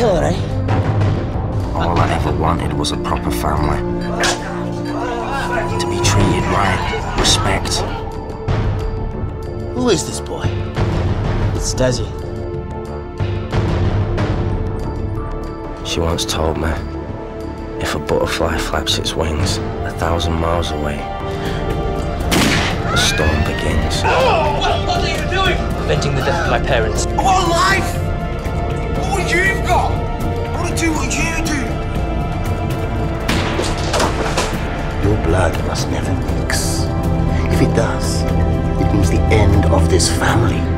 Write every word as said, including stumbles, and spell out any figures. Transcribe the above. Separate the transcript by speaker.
Speaker 1: killer, eh?
Speaker 2: All I ever wanted was a proper family. To be treated right, respect.
Speaker 1: Who is this boy? It's Desi.
Speaker 2: She once told me, if a butterfly flaps its wings a thousand miles away, a storm begins.
Speaker 3: Oh, what, what are you doing?
Speaker 4: Preventing the death of my parents.
Speaker 3: I want life! What you've got! I want to do what you do!
Speaker 5: Your blood must never mix. If it does, it means the end of this family.